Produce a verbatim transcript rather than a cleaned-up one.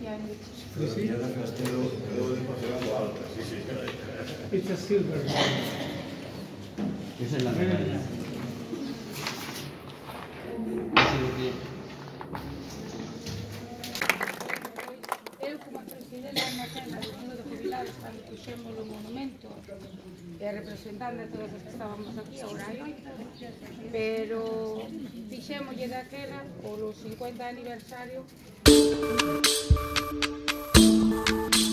aquí años. You see? It's a silver. Esa es la medalla. Eu, como presidente da Cenda do Mundo de Jubilados, cando puxemos o monumento, e representando a todos os que estábamos aquí, ahora hai oito, pero fixémoslle daquela, polo cincuenta aniversario,